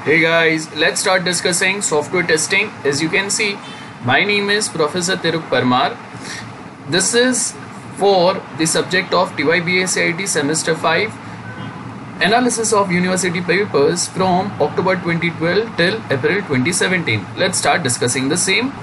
Hey guys, let's start discussing software testing. As you can see, my name is Professor Tiruk Parmar. This is for the subject of TYBA-CIT Semester 5 Analysis of University Papers from October 2012 till April 2017. Let's start discussing the same.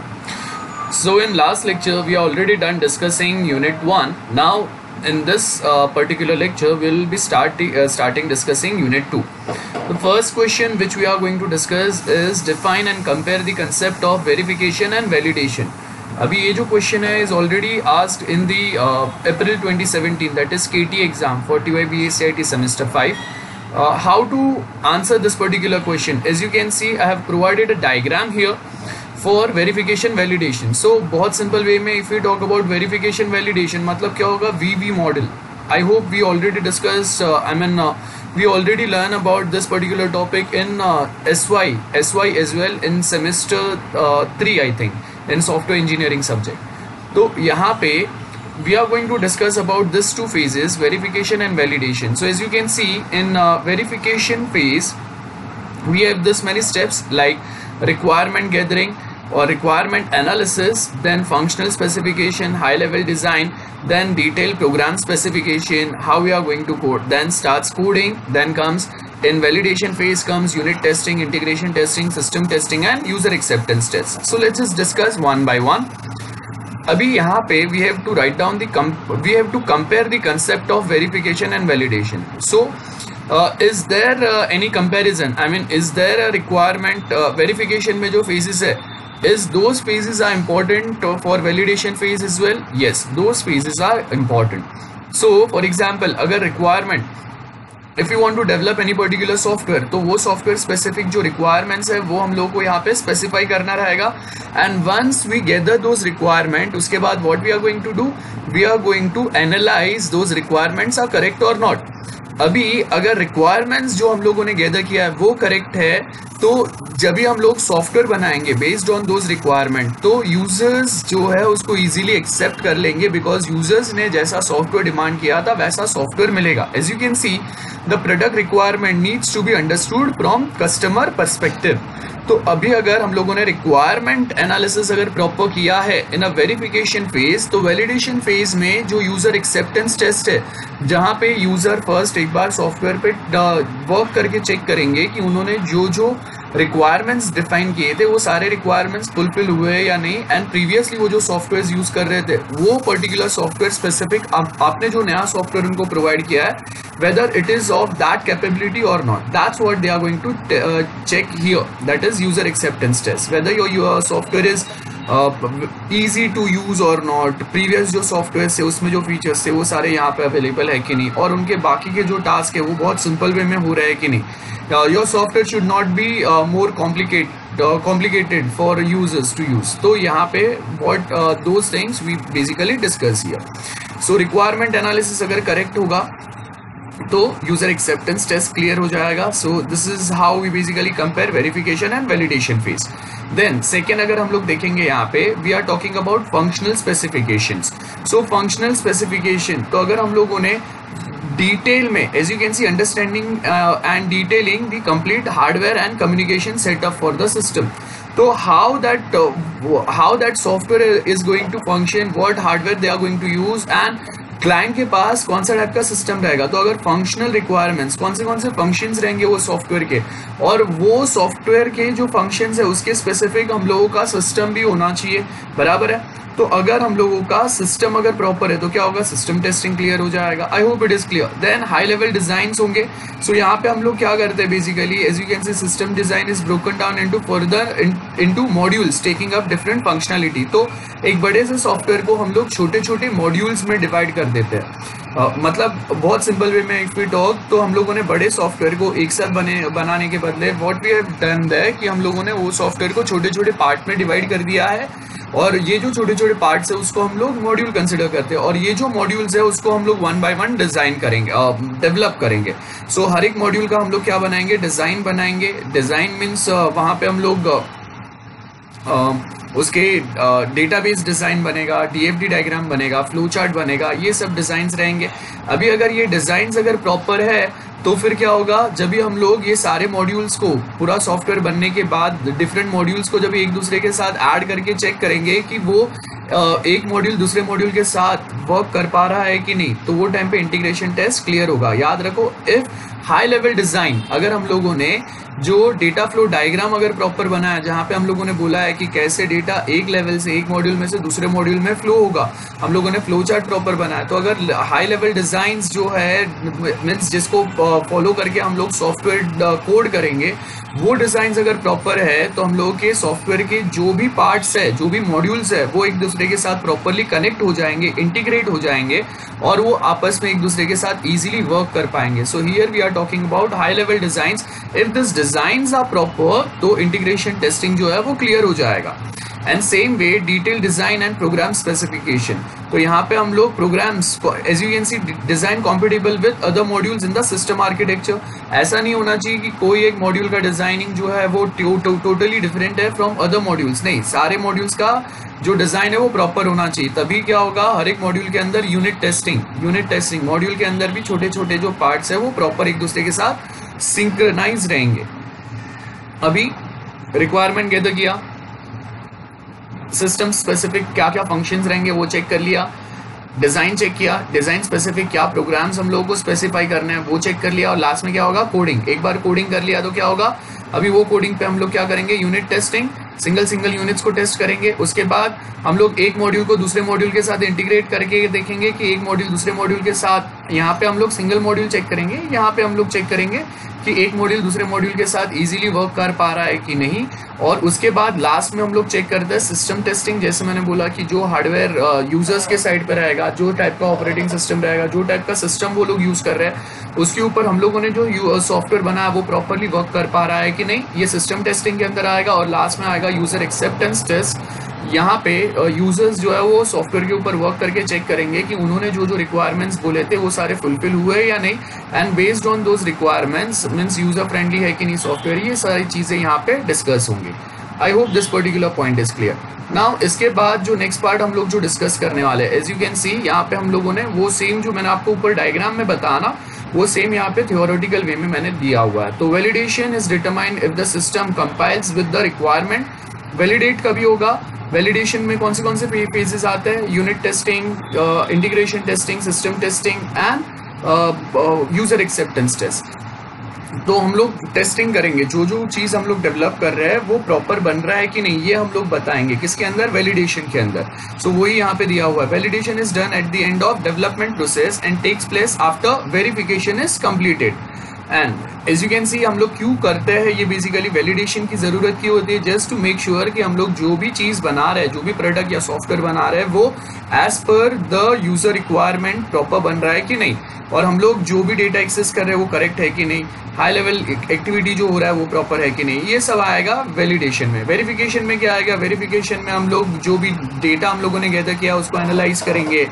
So in last lecture, we are already done discussing Unit 1. Now in this particular lecture, we will be starting discussing Unit 2. The first question which we are going to discuss is define and compare the concept of verification and validation. अभी ये जो question है is already asked in the April 2017, that is KT exam for TYBA-CIT semester 5. How to answer this particular question? As you can see, I have provided a diagram here for verification validation. So बहुत simple way में if we talk about verification validation मतलब क्या होगा, VV model. I hope we already discussed, we already learn about this particular topic in SY as well in semester 3 I think in software engineering subject. तो यहाँ पे we are going to discuss about these two phases, verification and validation. So as you can see in verification phase, we have this many steps like requirement gathering or requirement analysis, then functional specification, high level design, then detailed program specification, how we are going to code, then starts coding, then comes in validation phase comes unit testing, integration testing, system testing and user acceptance tests. So let's just discuss one by one. अभी यहाँ पे we have to write down we have to compare the concept of verification and validation. So is there any comparison? I mean, is there a requirement verification में जो phases है, is those phases are important for validation phase as well? Yes, those phases are important. So for example, अगर requirement, if you want to develop any particular software, तो वो software specific जो requirements है वो हम लोग को यहाँ पे specify करना रहेगा. And once we gather those requirements, उसके बाद what we are going to do? We are going to analyze those requirements are correct or not. अभी अगर requirements जो हम लोगों ने gather किया है वो correct है, तो जब भी हम लोग सॉफ्टवेयर बनाएंगे बेस्ड ऑन दोज रिक्वायरमेंट, तो यूजर्स जो है उसको इजीली एक्सेप्ट कर लेंगे बिकॉज यूजर्स ने जैसा सॉफ्टवेयर डिमांड किया था वैसा सॉफ्टवेयर मिलेगा. As you can see the product requirement needs to be understood from customer perspective. तो अभी अगर हम लोगों ने रिक्वायरमेंट एनालिसिस अगर प्रॉपर किया है इन अ वेरिफिकेशन फेज, तो वैलिडेशन फेज में जो यूजर एक्सेप्टेंस टेस्ट है जहां पे यूजर फर्स्ट एक बार सॉफ्टवेयर पे वर्क करके चेक करेंगे कि उन्होंने जो रिक्वायरमेंट्स डिफाइन किए थे वो सारे रिक्वायरमेंट्स फुलफिल हुए या नहीं, एंड प्रीवियसली वो जो सॉफ्टवेयर यूज कर रहे थे वो पर्टिकुलर सॉफ्टवेयर स्पेसिफिक आपने जो नया सॉफ्टवेयर उनको प्रोवाइड किया है whether it is of that capability or not. That's what they are going to check here, that is user acceptance test, whether your software is easy to use or not, previous जो software से उसमें जो features थे वो सारे यहाँ पे available है कि नहीं, और उनके बाकी के जो टास्क है वो बहुत सिंपल वे में हो रहे हैं कि नहीं. Your software should not be more complicated for users to use. तो यहाँ पे what those things we basically discuss here. So requirement analysis अगर correct होगा तो यूजर एक्सेप्टेंस टेस्ट क्लियर हो जाएगा. So this is how we basically compare verification and validation phase. Then second अगर हम लोग देखेंगे यहाँ पे we are talking about functional specifications. So functional specification, तो अगर हम लोगों ने डिटेल में as you can see understanding and detailing the complete hardware and communication setup for the system. तो how that software is going to function, what hardware they are going to use, and client के पास कौन सा type का system रहेगा. तो अगर functional requirements कौन से फंक्शंस रहेंगे वो सॉफ्टवेयर के, और वो सॉफ्टवेयर के जो फंक्शंस है उसके स्पेसिफिक हम लोगों का सिस्टम भी होना चाहिए, बराबर है. तो अगर हम लोगों का सिस्टम अगर प्रॉपर है तो क्या होगा, सिस्टम टेस्टिंग क्लियर हो जाएगा. I hope it is clear. Then high level design होंगे. सो यहाँ पे हम लोग क्या करते हैं basically, as you can see system design is broken down into modules taking up different functionality. तो एक बड़े से सॉफ्टवेयर को हम लोग छोटे छोटे मॉड्यूल्स में डिवाइड कर देते हैं. मतलब बहुत सिंपल वे में इफ वी टॉक, तो हम लोगों ने बड़े सॉफ्टवेयर को एक साथ बनाने के बदले what we have done that कि हम लोगों ने वो सॉफ्टवेयर को छोटे छोटे पार्ट में डिवाइड कर दिया है, और ये जो छोटे छोटे पार्ट्स है उसको हम लोग मॉड्यूल कंसिडर करते हैं, और ये जो मॉड्यूल्स है उसको हम लोग वन बाय वन डिजाइन करेंगे, डेवलप करेंगे. सो हर एक मॉड्यूल का हम लोग क्या बनाएंगे, डिजाइन बनाएंगे. डिजाइन मीन्स वहाँ पे हम लोग उसके डेटाबेस डिज़ाइन बनेगा, डीएफडी डायग्राम बनेगा, फ्लो चार्ट बनेगा, ये सब डिज़ाइंस रहेंगे. अभी अगर ये डिज़ाइंस अगर प्रॉपर है तो फिर क्या होगा, जब भी हम लोग ये सारे मॉड्यूल्स को पूरा सॉफ्टवेयर बनने के बाद डिफरेंट मॉड्यूल्स को जब एक दूसरे के साथ ऐड करके चेक करेंगे कि वो एक मॉड्यूल दूसरे मॉड्यूल के साथ वर्क कर पा रहा है कि नहीं, तो वो टाइम पे इंटीग्रेशन टेस्ट क्लियर होगा। याद रखो, इफ हाई लेवल डिजाइन, अगर हम लोगों ने जो डेटा फ्लो डायग्राम अगर प्रॉपर बनाया, जहाँ पे हम लोगों ने बोला है कि कैसे डेटा एक लेवल से एक मॉड्यूल में से दूसरे मॉड्यूल में फ्लो होगा, हम लोगों ने फ्लो चार्ट प्रॉपर बनाया, तो अगर हाई लेवल डिजाइंस जो है मीन्स जिसको फॉलो करके हम लोग सॉफ्टवेयर कोड करेंगे, वो डिजाइंस अगर प्रॉपर है तो हम लोगों के सॉफ्टवेयर के जो भी पार्ट्स है, जो भी मॉड्यूल्स है, वो एक दूसरे के साथ प्रॉपरली कनेक्ट हो जाएंगे, इंटीग्रेट हो जाएंगे और वो आपस में एक दूसरे के साथ इजीली वर्क कर पाएंगे। So here we are talking about high level designs. If this designs are proper तो इंटीग्रेशन टेस्टिंग जो है वो क्लियर हो जाएगा। And same way detail design and program specification, तो यहाँ पे हम लोग programs as you can see design compatible with other modules in the system architecture. ऐसा नहीं होना चाहिए कि कोई एक मॉड्यूल का डिजाइनिंग जो है वो टोटली डिफरेंट है फ्रॉम अदर मॉड्यूल्स, नहीं, सारे मॉड्यूल्स का जो डिजाइन है वो प्रॉपर होना चाहिए। तभी क्या होगा, हर एक मॉड्यूल के अंदर यूनिट टेस्टिंग मॉड्यूल के अंदर भी छोटे छोटे जो पार्ट्स है वो प्रॉपर एक दूसरे के साथ सिंक्रोनाइज रहेंगे। अभी रिक्वायरमेंट गैदर किया, सिस्टम स्पेसिफिक क्या क्या फंक्शंस रहेंगे वो चेक कर लिया, डिजाइन चेक किया, डिजाइन स्पेसिफिक क्या प्रोग्राम्स हम लोगों को स्पेसिफाई करने हैं वो चेक कर लिया, और लास्ट में क्या होगा, कोडिंग। एक बार कोडिंग कर लिया तो क्या होगा, अभी वो कोडिंग पे हम लोग क्या करेंगे, यूनिट टेस्टिंग, सिंगल यूनिट्स को टेस्ट करेंगे। उसके बाद हम लोग एक मॉड्यूल को दूसरे मॉड्यूल के साथ इंटीग्रेट करके देखेंगे कि एक मॉड्यूल दूसरे मॉड्यूल के साथ, यहाँ पे हम लोग सिंगल मॉड्यूल चेक करेंगे, यहाँ पे हम लोग चेक करेंगे कि एक मॉड्यूल दूसरे मॉड्यूल के साथ इजीली वर्क कर पा रहा है कि नहीं। और उसके बाद लास्ट में हम लोग चेक करते हैं सिस्टम टेस्टिंग। जैसे मैंने बोला कि जो हार्डवेयर यूजर्स के साइड पे रहेगा, जो टाइप का ऑपरेटिंग सिस्टम रहेगा, जो टाइप का सिस्टम वो लोग यूज कर रहे हैं, उसके ऊपर हम लोगों ने जो सॉफ्टवेयर बनाया वो प्रॉपरली वर्क कर पा रहा है कि नहीं, ये सिस्टम टेस्टिंग के अंदर आएगा। और लास्ट में आएगा यूजर एक्सेप्टेंस टेस्ट। यहाँ पे यूजर्स जो है वो सॉफ्टवेयर के ऊपर वर्क करके चेक करेंगे कि उन्होंने जो जो रिक्वायरमेंट्स बोले थे वो सारे फुलफिल हुए या नहीं, and based on those requirements means user friendly है कि नहीं सॉफ्टवेयर, ये सारी चीजें यहाँ पे डिस्कस होंगी। I hope this particular point is clear. Now इसके बाद जो नेक्स्ट पार्ट हम लोग जो डिस्कस करने वाले हैं, एज यू कैन सी यहाँ पे हम लोगों ने वो सेम जो मैंने आपको ऊपर डायग्राम में बताया ना, वो सेम यहाँ पे थियोरेटिकल वे में मैंने दिया हुआ है। तो validation is determined if the system compiles with the requirement. Validate कभी होगा, वैलिडेशन में कौन से फेजेस आते हैं, unit testing, integration testing, system testing and user acceptance test. तो हम लोग टेस्टिंग करेंगे, जो जो चीज हम लोग डेवलप कर रहे हैं वो प्रॉपर बन रहा है कि नहीं, ये हम लोग बताएंगे किसके अंदर, वैलिडेशन के अंदर। सो वही यहाँ पे दिया हुआ है, validation is done at the end of development process and takes place after verification is completed. And as you can see हम लोग क्यों करते हैं ये, बेसिकली वैलिडेशन की जरूरत क्यों होती है, जस्ट टू मेक श्योर कि हम लोग जो भी चीज बना रहे हैं, जो भी प्रोडक्ट या सॉफ्टवेयर बना रहे हैं, वो as per the user requirement proper बन रहा है कि नहीं, और हम लोग जो भी डेटा एक्सेस कर रहे हैं वो करेक्ट है कि नहीं, हाई लेवल एक्टिविटी जो हो रहा है वो प्रॉपर है कि नहीं, ये सब आएगा वैलिडेशन में। वेरिफिकेशन में क्या आएगा, वेरिफिकेशन में हम लोग जो भी डेटा हम लोगों ने गैदर किया उसको एनालाइज करेंगे।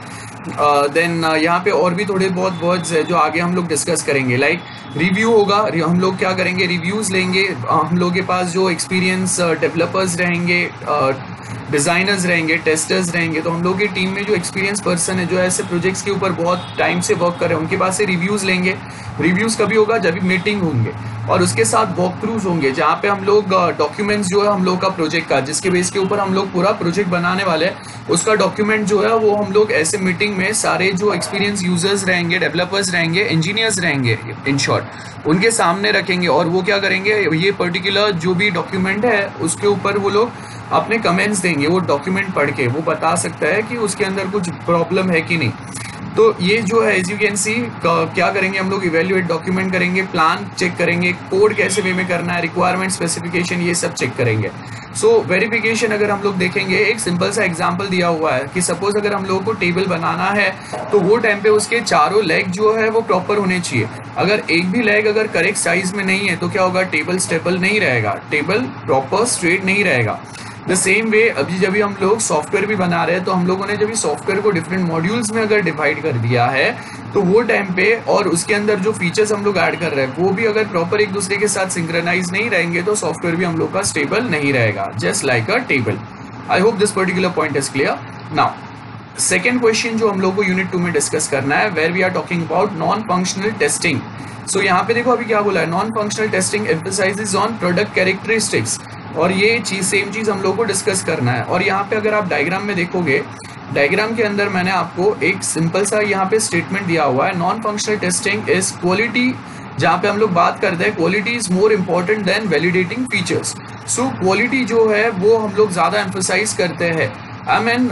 देन यहाँ पे और भी थोड़े बहुत वर्ड्स है जो आगे हम लोग डिस्कस करेंगे, लाइक रिव्यू होगा, हम लोग क्या करेंगे, रिव्यूज लेंगे। हम लोग के पास जो एक्सपीरियंस डेवलपर्स रहेंगे, डिजाइनर्स रहेंगे, टेस्टर्स रहेंगे, तो हम लोग की टीम में जो एक्सपीरियंस पर्सन है, जो ऐसे प्रोजेक्ट्स के ऊपर बहुत टाइम से वर्क कर रहे हैं, उनके पास से रिव्यूज लेंगे। रिव्यूज कभी होगा, जब भी मीटिंग होंगे, और उसके साथ वॉक थ्रूज होंगे, जहाँ पे हम लोग डॉक्यूमेंट्स जो है हम लोग का प्रोजेक्ट का, जिसके बेस के ऊपर हम लोग पूरा प्रोजेक्ट बनाने वाले हैं, उसका डॉक्यूमेंट जो है वो हम लोग ऐसे मीटिंग में सारे जो एक्सपीरियंस यूजर्स रहेंगे, डेवलपर्स रहेंगे, इंजीनियर्स रहेंगे, इन शॉर्ट उनके सामने रखेंगे। और वो क्या करेंगे, ये पर्टिकुलर जो भी डॉक्यूमेंट है उसके ऊपर वो लोग अपने कमेंट्स देंगे। वो डॉक्यूमेंट पढ़ के वो बता सकता है कि उसके अंदर कुछ प्रॉब्लम है कि नहीं। तो ये जो है एज यू कैन सी क्या करेंगे हम लोग, इवेल्युएट डॉक्यूमेंट करेंगे, प्लान चेक करेंगे, कोड कैसे वे में करना है, रिक्वायरमेंट स्पेसिफिकेशन, ये सब चेक करेंगे। सो वेरिफिकेशन अगर हम लोग देखेंगे, एक सिंपल सा एग्जांपल दिया हुआ है कि सपोज अगर हम लोगों को टेबल बनाना है तो वो टाइम पे उसके चारों लेग जो है वो प्रॉपर होने चाहिए। अगर एक भी लेग अगर करेक्ट साइज में नहीं है तो क्या होगा, टेबल स्टेबल नहीं रहेगा, टेबल प्रॉपर स्ट्रेट नहीं रहेगा। द सेम वे अभी जब भी हम लोग सॉफ्टवेयर भी बना रहे हैं, तो हम लोगों ने जब सॉफ्टवेयर को डिफरेंट मॉड्यूल्स में अगर डिवाइड कर दिया है, तो वो टाइम पे और उसके अंदर जो फीचर्स हम लोग ऐड कर रहे हैं वो भी अगर प्रॉपर एक दूसरे के साथ सिंक्रोनाइज नहीं रहेंगे तो सॉफ्टवेयर भी हम लोग का स्टेबल नहीं रहेगा, just like a table. I hope this particular point is clear. Now second question जो हम लोग को यूनिट 2 में डिस्कस करना है, where we are talking about non functional testing. So यहाँ पे देखो अभी क्या बोला है, non functional testing emphasises on product characteristics, और ये चीज सेम चीज हम लोग को डिस्कस करना है। और यहाँ पे अगर आप डायग्राम में देखोगे, डायग्राम के अंदर मैंने आपको एक सिंपल सा यहाँ पे स्टेटमेंट दिया हुआ है, non functional testing is quality, जहाँ पे हम लोग बात करते हैं quality is more important than validating features. So quality जो है वो हम लोग ज्यादा एम्फसाइज करते हैं। आई मीन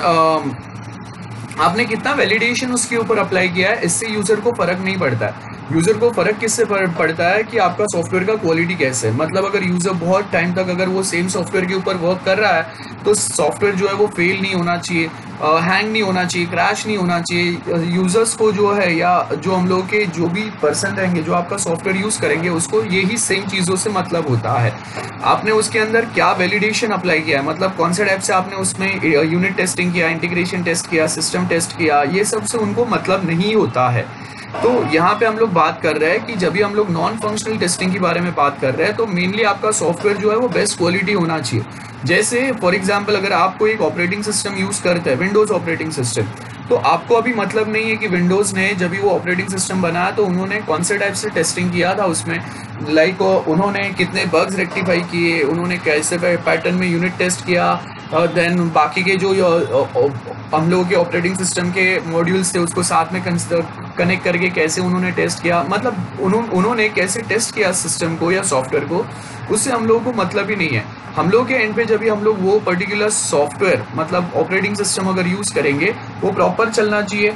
आपने कितना वैलिडेशन उसके ऊपर अप्लाई किया है, इससे यूजर को फर्क नहीं पड़ता है। यूजर को फर्क किससे पड़ता है कि आपका सॉफ्टवेयर का क्वालिटी कैसे है। मतलब अगर यूजर बहुत टाइम तक अगर वो सेम सॉफ्टवेयर के ऊपर वर्क कर रहा है तो सॉफ्टवेयर जो है वो फेल नहीं होना चाहिए, हैंग नहीं होना चाहिए, क्रैश नहीं होना चाहिए। यूजर्स को जो है या जो हम लोग के जो भी पर्सन रहेंगे जो आपका सॉफ्टवेयर यूज करेंगे उसको यही सेम चीजों से मतलब होता है। आपने उसके अंदर क्या वैलिडेशन अप्लाई किया है, मतलब कौन से टाइप से आपने उसमें यूनिट टेस्टिंग किया, इंटीग्रेशन टेस्ट किया, सिस्टम टेस्ट किया, ये सब से उनको मतलब नहीं होता है। तो यहाँ पे हम लोग बात कर रहे हैं कि जब भी हम लोग नॉन फंक्शनल टेस्टिंग के बारे में बात कर रहे हैं तो मेनली आपका सॉफ्टवेयर जो है वो बेस्ट क्वालिटी होना चाहिए। जैसे फॉर एग्जांपल अगर आपको एक ऑपरेटिंग सिस्टम यूज करते हैं, विंडोज ऑपरेटिंग सिस्टम, तो आपको अभी मतलब नहीं है कि विंडोज ने जब भी वो ऑपरेटिंग सिस्टम बनाया तो उन्होंने कौन से टाइप से टेस्टिंग किया था उसमें, लाइक उन्होंने कितने बग्स रेक्टिफाई किए, उन्होंने कैसे पैटर्न में यूनिट टेस्ट किया, देन बाकी के जो हम लोगों के ऑपरेटिंग सिस्टम के मॉड्यूल्स थे उसको साथ में कनेक्ट करके कैसे उन्होंने टेस्ट किया, मतलब उन्होंने कैसे टेस्ट किया सिस्टम को या सॉफ्टवेयर को, उससे हम लोगों को मतलब ही नहीं है। हम लोग के एंड पे जब भी हम लोग वो पर्टिकुलर सॉफ्टवेयर मतलब ऑपरेटिंग सिस्टम अगर यूज करेंगे वो प्रॉपर चलना चाहिए,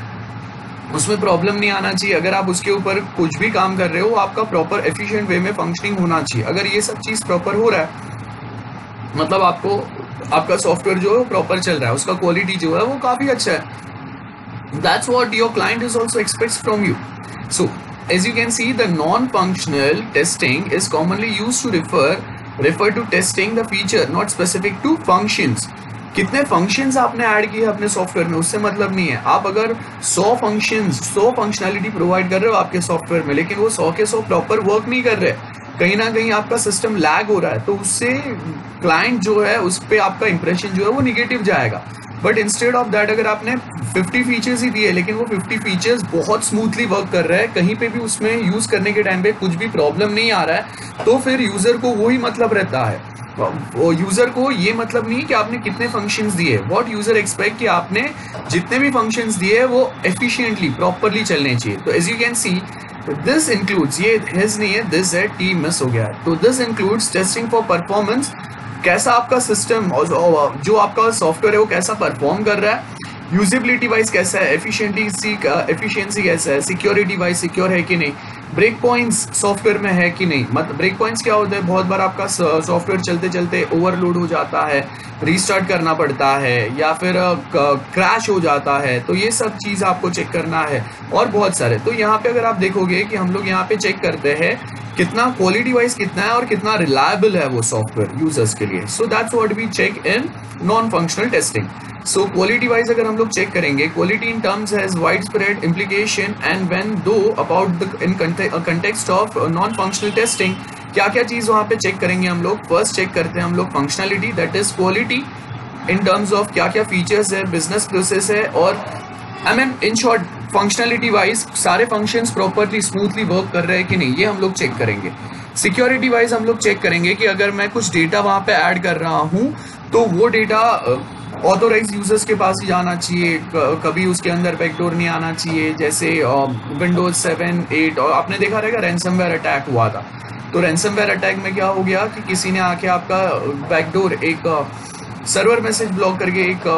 उसमें प्रॉब्लम नहीं आना चाहिए। अगर आप उसके ऊपर कुछ भी काम कर रहे हो आपका प्रॉपर एफिशिएंट वे में फंक्शनिंग होना चाहिए। अगर ये सब चीज प्रॉपर हो रहा है मतलब आपको आपका सॉफ्टवेयर जो है प्रॉपर चल रहा है, उसका क्वालिटी जो है वो काफी अच्छा है। That's what your client is also expects from you. So as you can see, the non-functional testing is commonly used to refer to testing the feature not specific to functions। कितने functions आपने add किए अपने software में उससे मतलब नहीं है। आप अगर 100 फंक्शनैलिटी प्रोवाइड कर रहे हो आपके सॉफ्टवेयर में लेकिन वो 100 के 100 प्रॉपर वर्क नहीं कर रहे, कहीं ना कहीं आपका सिस्टम लैग हो रहा है, तो उससे क्लाइंट जो है उस पर आपका इंप्रेशन जो है वो निगेटिव जाएगा। बट इंस्टेड ऑफ दैट अगर आपने 50 फीचर्स ही दिए लेकिन वो 50 फीचर्स बहुत स्मूथली वर्क कर रहा है, कहीं पे भी उसमें यूज करने के टाइम पे कुछ भी प्रॉब्लम नहीं आ रहा है, तो फिर यूजर को वही मतलब रहता है। यूजर को ये मतलब नहीं कि आपने कितने फंक्शंस दिए, व्हाट यूजर एक्सपेक्ट कि आपने जितने भी फंक्शंस दिए वो एफिशिएंटली प्रॉपरली चलने चाहिए। तो as you can see this includes, ये हिज नहीं है, दिस है, टी मिस हो गया। तो this includes testing for performance, कैसा आपका सिस्टम और जो आपका सॉफ्टवेयर है वो कैसा परफॉर्म कर रहा है, यूजेबिलिटी वाइज कैसा है, एफिशिएंसी कैसा है, सिक्योरिटी वाइज सिक्योर है कि नहीं, ब्रेक पॉइंट्स सॉफ्टवेयर में है कि नहीं। मतलब ब्रेक पॉइंट्स क्या होता है, बहुत बार आपका सॉफ्टवेयर चलते चलते ओवरलोड हो जाता है, रीस्टार्ट करना पड़ता है या फिर क्रैश हो जाता है, तो ये सब चीज़ आपको चेक करना है और बहुत सारे। तो यहाँ पे अगर आप देखोगे कि हम लोग यहाँ पे चेक करते हैं कितना क्वालिटी वाइज कितना है और कितना रिलायबल है वो सॉफ्टवेयर यूजर्स के लिए। So that's what we check in non functional testing. So quality wise अगर हम लोग चेक करेंगे, quality in terms has wide spread implication and when though about the in context of non functional testing, क्या क्या चीज वहां पे check करेंगे हम लोग। फर्स्ट चेक करते हैं हम लोग functionality, that is quality in terms of क्या क्या फीचर्स है, बिजनेस प्रोसेस है, और I mean in short functionality wise सारे फंक्शंस प्रॉपरली स्मूथली वर्क कर रहे हैं कि नहीं, ये हम लोग चेक करेंगे। सिक्योरिटी वाइज हम लोग चेक करेंगे कि अगर मैं कुछ डेटा वहां पे ऐड कर रहा हूं तो वो डेटा ऑथोराइज यूजर्स के पास ही जाना चाहिए, कभी उसके अंदर बैकडोर नहीं आना चाहिए। जैसे विंडोज 7, 8 और आपने देखा रहेगा रैंसमवेयर अटैक हुआ था, तो रैंसमवेयर अटैक में क्या हो गया कि किसी ने आके आपका बैकडोर एक सर्वर मैसेज ब्लॉक करके एक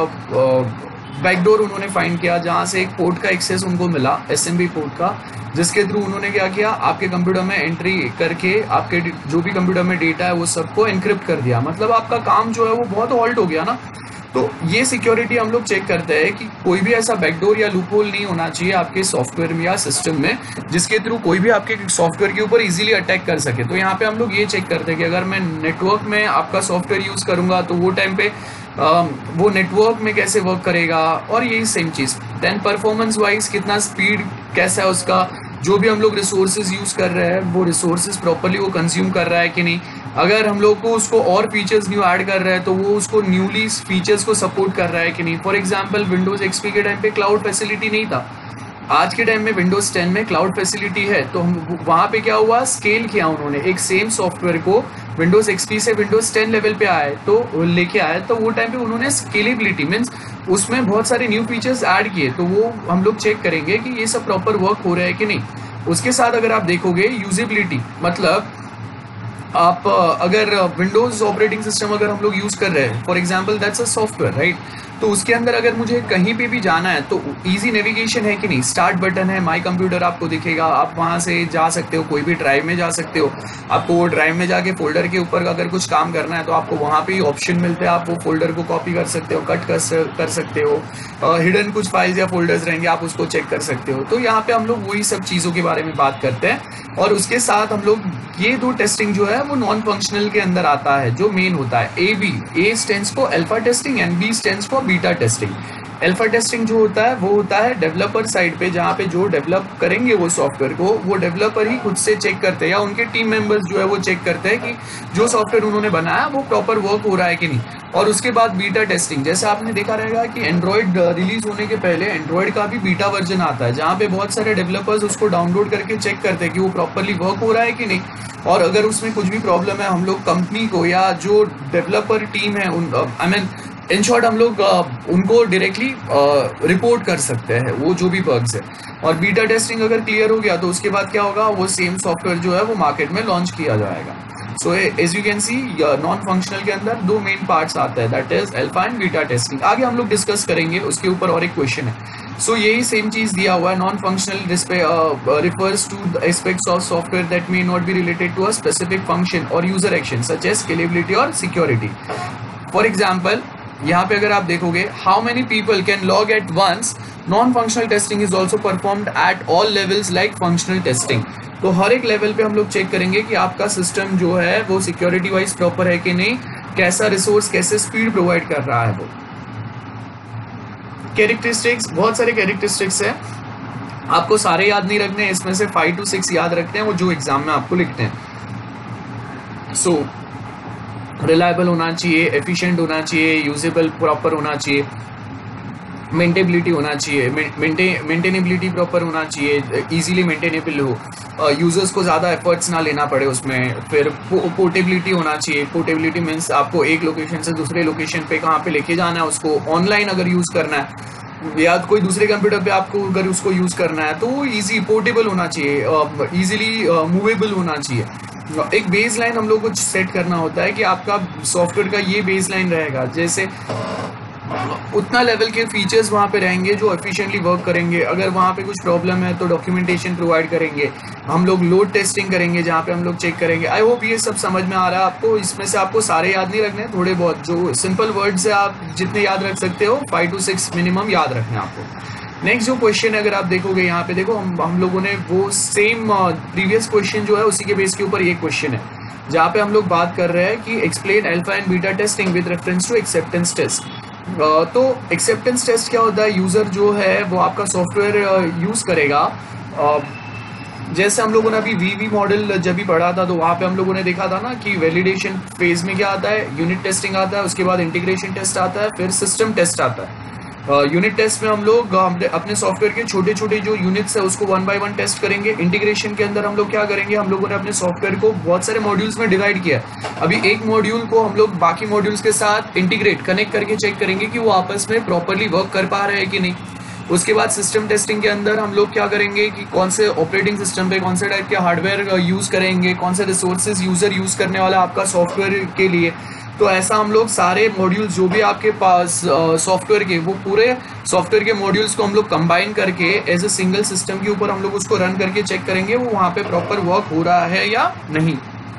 बैकडोर उन्होंने फाइंड किया जहां से एक पोर्ट का एक्सेस उनको मिला, एसएमबी पोर्ट का, जिसके थ्रू उन्होंने क्या किया, आपके कंप्यूटर में एंट्री करके आपके जो भी कंप्यूटर में डेटा है वो सबको एनक्रिप्ट कर दिया। मतलब आपका काम जो है वो बहुत हॉल्ट हो गया ना। तो ये सिक्योरिटी हम लोग चेक करते हैं कि कोई भी ऐसा बैकडोर या लूपहोल नहीं होना चाहिए आपके सॉफ्टवेयर में या सिस्टम में जिसके थ्रू कोई भी आपके सॉफ्टवेयर के ऊपर इजीली अटैक कर सके। तो यहाँ पे हम लोग ये चेक करते हैं कि अगर मैं नेटवर्क में आपका सॉफ्टवेयर यूज करूंगा तो वो टाइम पे वो नेटवर्क में कैसे वर्क करेगा, और यही सेम चीज। देन परफॉर्मेंस वाइज कितना स्पीड कैसा है उसका, जो भी हम लोग रिसोर्सेज यूज़ कर रहे हैं वो रिसोर्सेज प्रॉपरली वो कंज्यूम कर रहा है कि नहीं, अगर हम लोग को उसको और फीचर्स न्यू ऐड कर रहे हैं तो वो उसको न्यूली फीचर्स को सपोर्ट कर रहा है कि नहीं। फॉर एग्जांपल विंडोज़ एक्सपी के टाइम पे क्लाउड फैसिलिटी नहीं था, आज के टाइम में विंडोज़ 10 में क्लाउड फैसिलिटी है, तो हम वहाँ पे क्या हुआ, स्केल किया उन्होंने, एक सेम सॉफ्टवेयर को विंडोज़ एक्सपी से विंडोज़ 10 लेवल पे आए तो लेके आए, तो वो टाइम पे उन्होंने स्केलेबिलिटी मीन्स उसमें बहुत सारे न्यू फीचर्स ऐड किए, तो वो हम लोग चेक करेंगे कि ये सब प्रॉपर वर्क हो रहा है कि नहीं। उसके साथ अगर आप देखोगे यूजेबिलिटी, मतलब आप अगर विंडोज़ ऑपरेटिंग सिस्टम अगर हम लोग यूज़ कर रहे हैं, for example that's a software right, तो उसके अंदर अगर मुझे कहीं पे भी जाना है तो इजी नेविगेशन है कि नहीं, स्टार्ट बटन है, माय कंप्यूटर आपको दिखेगा, आप वहाँ से जा सकते हो, कोई भी ड्राइव में जा सकते हो, आपको वो ड्राइव में जाके फोल्डर के ऊपर अगर कुछ काम करना है तो आपको वहाँ पे ही ऑप्शन मिलते हैं, आप वो फोल्डर को कॉपी कर सकते हो, कट कर सकते हो, हिडन कुछ फाइल्स या फोल्डर्स रहेंगे आप उसको चेक कर सकते हो। तो यहाँ पे हम लोग वही सब चीज़ों के बारे में बात करते हैं, और उसके साथ हम लोग ये दो टेस्टिंग जो है वो नॉन फंक्शनल के अंदर आता है, जो मेन होता है A stands for alpha testing and B stands for beta testing. Alpha testing जो होता है वो होता है डेवलपर साइड पे, जहाँ पे जो डेवलप करेंगे वो सॉफ्टवेयर को वो डेवलपर ही खुद से चेक करते हैं या उनके टीम मेंबर्स जो है वो चेक करते हैं कि जो सॉफ्टवेयर उन्होंने बनाया वो प्रॉपर वर्क हो रहा है कि नहीं। और उसके बाद बीटा टेस्टिंग, जैसे आपने देखा रहेगा कि एंड्रॉयड रिलीज होने के पहले एंड्रॉयड का भी बीटा वर्जन आता है, जहाँ पे बहुत सारे डेवलपर्स उसको डाउनलोड करके चेक करते हैं कि वो प्रॉपरली वर्क हो रहा है कि नहीं, और अगर उसमें कुछ भी प्रॉब्लम है हम लोग कंपनी को या जो डेवलपर टीम है आई मीन इन शॉर्ट हम लोग उनको डायरेक्टली रिपोर्ट कर सकते हैं वो जो भी बग्स है। और बीटा टेस्टिंग अगर क्लियर हो गया तो उसके बाद क्या होगा, वो सेम सॉफ्टवेयर जो है वो मार्केट में लॉन्च किया जाएगा। So as you can see non functional के अंदर दो मेन पार्ट्स आते हैं, that is alpha and beta testing. आगे हम लोग डिस्कस करेंगे उसके ऊपर, और एक क्वेश्चन है। सो यही सेम चीज दिया हुआ है, non functional refers to the aspects of software that may not be related to a specific function और user action such as scalability और सिक्योरिटी। फॉर एग्जाम्पल यहाँ पे अगर आप देखोगे, how many people can log at once, non functional testing is also performed at all levels like functional testing. तो हर एक लेवल पे हम लोग चेक करेंगे कि आपका सिस्टम जो है वो सिक्योरिटी वाइज प्रॉपर है कि नहीं, कैसा रिसोर्स कैसे स्पीड प्रोवाइड कर रहा है वो। कैरेक्टरिस्टिक्स, बहुत सारे कैरेक्टरिस्टिक्स है, आपको सारे याद नहीं रखने, इसमें से 5 to 6 याद रखते हैं वो जो एग्जाम में आपको लिखते हैं। सो रिलायबल होना चाहिए, एफिशिएंट होना चाहिए, यूजेबल प्रॉपर होना चाहिए, मेंटेबिलिटी होना चाहिए, मेंटेनेबिलिटी प्रॉपर होना चाहिए, इजीली मेंटेनेबल हो, यूजर्स को ज़्यादा एफर्ट्स ना लेना पड़े उसमें। फिर पोर्टेबिलिटी होना चाहिए, पोर्टेबिलिटी मीन्स आपको एक लोकेशन से दूसरे लोकेशन पे कहाँ पे लेके जाना है उसको, ऑनलाइन अगर यूज़ करना है या कोई दूसरे कंप्यूटर पे आपको अगर उसको यूज़ करना है तो वो ईजी पोर्टेबल होना चाहिए, ईजिली मूवेबल होना चाहिए। एक बेस लाइन हम लोग को सेट करना होता है कि आपका सॉफ्टवेयर का ये बेस लाइन रहेगा, जैसे उतना लेवल के फीचर्स वहाँ पे रहेंगे जो एफिशिएंटली वर्क करेंगे। अगर वहाँ पे कुछ प्रॉब्लम है तो डॉक्यूमेंटेशन प्रोवाइड करेंगे, हम लोग लोड टेस्टिंग करेंगे जहाँ पे हम लोग चेक करेंगे। आई होप ये सब समझ में आ रहा है आपको। इसमें से आपको सारे याद नहीं रखने, थोड़े बहुत जो सिंपल वर्ड्स है आप जितने याद रख सकते हो 5 to 6 मिनिमम याद रखने आपको। नेक्स्ट जो क्वेश्चन है अगर आप देखोगे यहाँ पे देखो, हम लोगों ने वो सेम प्रीवियस क्वेश्चन जो है उसी के बेस के ऊपर ये क्वेश्चन है, जहाँ पे हम लोग बात कर रहे हैं कि explain alpha and beta testing with reference to acceptance test. तो एक्सेप्टेंस टेस्ट क्या होता है, यूज़र जो है वो आपका सॉफ्टवेयर यूज़ करेगा। जैसे हम लोगों ने अभी वीवी मॉडल जब भी पढ़ा था तो वहाँ पे हम लोगों ने देखा था ना कि वैलिडेशन फेज में क्या आता है, यूनिट टेस्टिंग आता है, उसके बाद इंटीग्रेशन टेस्ट आता है, फिर सिस्टम टेस्ट आता है। यूनिट टेस्ट में हम लोग अपने सॉफ्टवेयर के छोटे छोटे जो यूनिट्स है उसको 1 by 1 टेस्ट करेंगे। इंटीग्रेशन के अंदर हम लोग क्या करेंगे, हम लोगों ने अपने सॉफ्टवेयर को बहुत सारे मॉड्यूल्स में डिवाइड किया है। अभी एक मॉड्यूल को हम लोग बाकी मॉड्यूल्स के साथ इंटीग्रेट कनेक्ट करके चेक करेंगे कि वो आपस में प्रॉपरली वर्क कर पा रहे हैं कि नहीं। उसके बाद सिस्टम टेस्टिंग के अंदर हम लोग क्या करेंगे कि कौन से ऑपरेटिंग सिस्टम पे कौन से टाइप के हार्डवेयर यूज़ करेंगे, कौन से रिसोर्सेज यूज़र यूज़ करने वाला आपका सॉफ्टवेयर के लिए। तो ऐसा हम लोग सारे मॉड्यूल्स जो भी आपके पास सॉफ्टवेयर के, वो पूरे सॉफ्टवेयर के मॉड्यूल्स को हम लोग कंबाइन करके एज ए सिंगल सिस्टम के ऊपर हम लोग उसको रन करके चेक करेंगे वो वहाँ पे प्रॉपर वर्क हो रहा है या नहीं।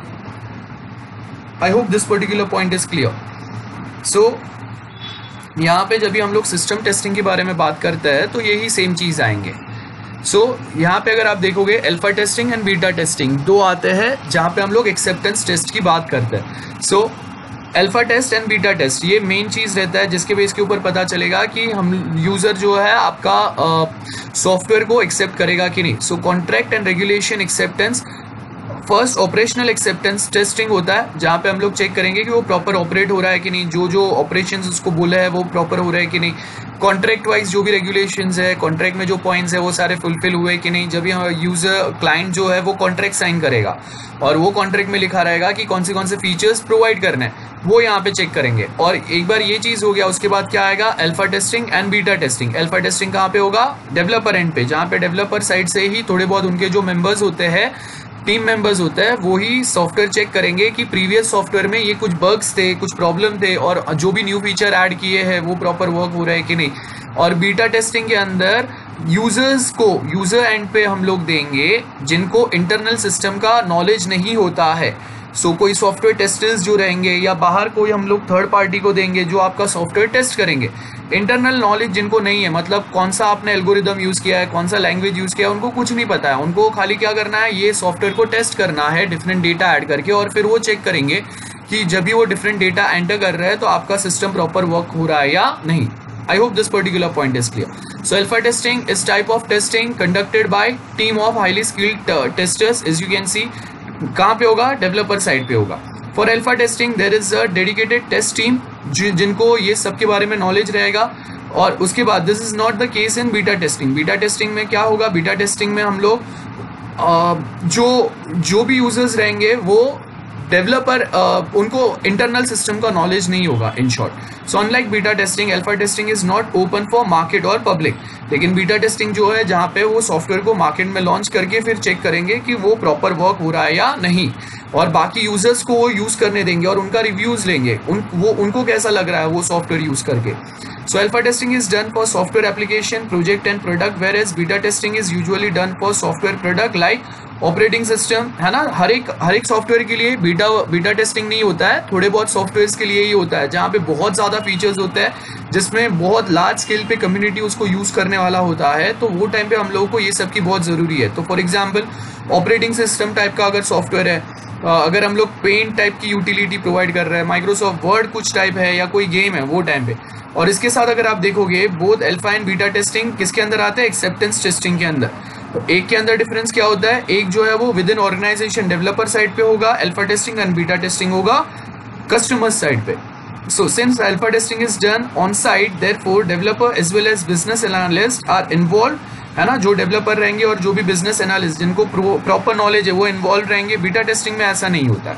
I hope this particular point is clear. So यहाँ पे जब भी हम लोग सिस्टम टेस्टिंग के बारे में बात करते हैं तो यही सेम चीज़ आएंगे। सो यहाँ पे अगर आप देखोगे alpha testing and beta testing दो आते हैं जहाँ पे हम लोग एक्सेप्टेंस टेस्ट की बात करते हैं। So alpha test and beta test, ये मेन चीज़ रहता है जिसके बेस के ऊपर पता चलेगा कि हम यूज़र जो है आपका सॉफ्टवेयर को एक्सेप्ट करेगा कि नहीं. So contract and regulation acceptance. First operational acceptance testing होता है जहाँ पे हम लोग चेक करेंगे कि वो प्रॉपर ऑपरेट हो रहा है कि नहीं, जो जो ऑपरेशंस उसको बोला है वो प्रॉपर हो रहा है कि नहीं. कॉन्ट्रैक्ट वाइज जो भी रेगुलेशंस है, कॉन्ट्रैक्ट में जो पॉइंट्स है वो सारे फुलफिल हुए कि नहीं. जब यूजर क्लाइंट जो है वो कॉन्ट्रैक्ट साइन करेगा और वो कॉन्ट्रैक्ट में लिखा रहेगा कि कौन से फीचर्स प्रोवाइड करने हैं, वो यहाँ पे चेक करेंगे. और एक बार ये चीज़ हो गया उसके बाद क्या आएगा, alpha testing and beta testing. Alpha testing कहाँ पे होगा, डेवलपर एंड पे, जहाँ पे डेवलपर साइड से ही थोड़े बहुत उनके जो मेंबर्स होते हैं, टीम मेंबर्स होते हैं, वो ही सॉफ्टवेयर चेक करेंगे कि प्रीवियस सॉफ्टवेयर में ये कुछ बग्स थे, कुछ प्रॉब्लम थे, और जो भी न्यू फीचर ऐड किए हैं वो प्रॉपर वर्क हो रहा है कि नहीं. और बीटा टेस्टिंग के अंदर यूजर्स को यूजर एंड पे हम लोग देंगे जिनको इंटरनल सिस्टम का नॉलेज नहीं होता है. सो कोई सॉफ्टवेयर टेस्टर्स जो रहेंगे या बाहर कोई हम लोग थर्ड पार्टी को देंगे जो आपका सॉफ्टवेयर टेस्ट करेंगे. इंटरनल नॉलेज जिनको नहीं है, मतलब कौन सा आपने एल्गोरिदम यूज़ किया है, कौन सा लैंग्वेज यूज़ किया है, उनको कुछ नहीं पता है. उनको खाली क्या करना है, ये सॉफ्टवेयर को टेस्ट करना है डिफरेंट डेटा ऐड करके, और फिर वो चेक करेंगे कि जब भी वो डिफरेंट डेटा एंटर कर रहे हैं तो आपका सिस्टम प्रॉपर वर्क हो रहा है या नहीं. I hope this particular point is clear. So alpha testing is type of testing conducted by team of highly skilled testers. As you can see, कहाँ पे होगा, डेवलपर साइड पे होगा. For alpha testing there is a dedicated test team जिनको ये सब के बारे में नॉलेज रहेगा. और उसके बाद this is not the case in beta testing. Beta testing में क्या होगा, बीटा टेस्टिंग में हम लोग जो भी यूजर्स रहेंगे वो डेवलपर उनको इंटरनल सिस्टम का नॉलेज नहीं होगा, in short. So unlike beta testing, alpha testing is not open for market और पब्लिक. लेकिन बीटा टेस्टिंग जो है जहाँ पे वो सॉफ्टवेयर को मार्केट में लॉन्च करके फिर चेक करेंगे कि वो प्रॉपर वर्क हो रहा है या नहीं, और बाकी यूजर्स को वो यूज करने देंगे और उनका रिव्यूज लेंगे, उनको कैसा लग रहा है वो सॉफ्टवेयर यूज करके. So alpha testing is done for software application, project and product, whereas beta testing is usually done for software product like operating system, है ना. हर एक सॉफ्टवेयर के लिए बीटा टेस्टिंग नहीं होता है, थोड़े बहुत सॉफ्टवेयर्स के लिए ही होता है जहाँ पे बहुत ज़्यादा फीचर्स होते हैं जिसमें बहुत लार्ज स्केल पे कम्युनिटी उसको यूज़ करने वाला होता है. तो वो टाइम पे हम लोगों को ये सब की बहुत ज़रूरी है. तो for example operating system type का अगर सॉफ्टवेयर है, अगर हम लोग पेंट टाइप की यूटिलिटी प्रोवाइड कर रहे हैं, माइक्रोसॉफ्ट वर्ड कुछ टाइप है या कोई गेम है वो टाइम पे. और इसके साथ अगर आप देखोगे both alpha and beta testing किसके अंदर आते हैं, एक्सेप्टेंस टेस्टिंग के अंदर. तो एक के अंदर डिफरेंस क्या होता है, एक जो है वो within organisation developer side पे होगा alpha testing, and beta testing होगा कस्टमर साइड पे. So since alpha testing is done on site, therefore developer as well as business analyst are involve, है ना. जो डेवलपर रहेंगे और जो भी बिजनेस एनालिस्ट जिनको प्रॉपर नॉलेज है वो इन्वॉल्व रहेंगे. बीटा टेस्टिंग में ऐसा नहीं होता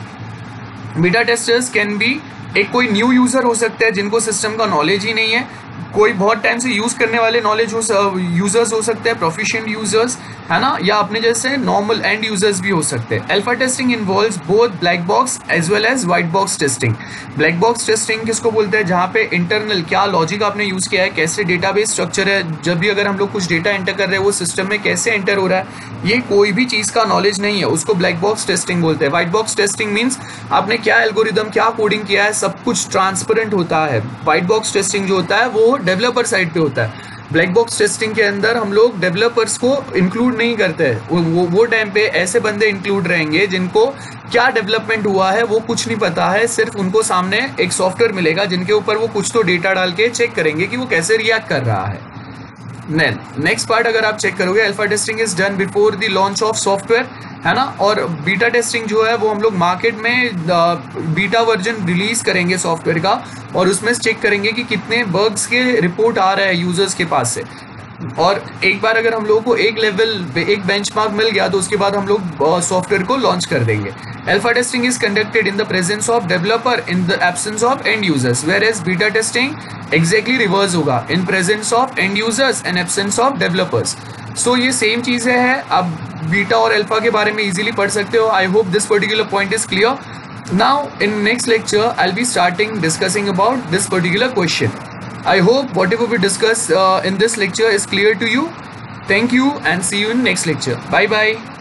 है. बीटा टेस्टर्स कैन बी, एक कोई न्यू यूजर हो सकता है जिनको सिस्टम का नॉलेज ही नहीं है, कोई बहुत टाइम से यूज करने वाले यूजर्स हो सकते हैं, प्रोफिशिएंट यूजर्स, है ना, या अपने जैसे नॉर्मल एंड यूजर्स भी हो सकते हैं. Alpha testing involves both black box as well as white box testing. Black box testing किसको बोलते हैं, जहाँ पे इंटरनल क्या लॉजिक आपने यूज किया है, कैसे डेटाबेस स्ट्रक्चर है, जब भी अगर हम लोग कुछ डेटा एंटर कर रहे हैं वो सिस्टम में कैसे एंटर हो रहा है, ये कोई भी चीज का नॉलेज नहीं है, उसको ब्लैक बॉक्स टेस्टिंग बोलते हैं. व्हाइट बॉक्स टेस्टिंग मीन्स आपने क्या एल्गोरिदम, क्या कोडिंग किया है, सब कुछ ट्रांसपेरेंट होता है. व्हाइट बॉक्स टेस्टिंग जो होता है वो डेवलपर साइड पे होता है. ब्लैक बॉक्स टेस्टिंग के अंदर हम लोग डेवलपर्स को इंक्लूड नहीं करते हैं. वो टाइम पे ऐसे बंदे इंक्लूड रहेंगे जिनको क्या डेवलपमेंट हुआ है वो कुछ नहीं पता है, सिर्फ उनको सामने एक सॉफ्टवेयर मिलेगा जिनके ऊपर वो कुछ तो डेटा डाल के चेक करेंगे कि वो कैसे रिएक्ट कर रहा है. नेक्स्ट पार्ट अगर आप चेक करोगे, alpha testing is done before the launch of software, है ना. और बीटा टेस्टिंग जो है वो हम लोग मार्केट में बीटा वर्जन रिलीज करेंगे सॉफ्टवेयर का, और उसमें चेक करेंगे कि कितने बग्स के रिपोर्ट आ रहे हैं यूजर्स के पास से. और एक बार अगर हम लोगों को एक लेवल, एक बेंचमार्क मिल गया तो उसके बाद हम लोग सॉफ्टवेयर को लॉन्च कर देंगे. Alpha testing is conducted in the presence of developer in the absence of end users, whereas beta testing exactly reverse होगा, in presence of end users and absence of developers. So ये same चीज़ें हैं, आप beta और alpha के बारे में easily पढ़ सकते हो. I hope this particular point is clear. Now in next lecture I'll be starting discussing about this particular question. I hope whatever we discuss in this lecture is clear to you. Thank you and see you in next lecture. Bye bye.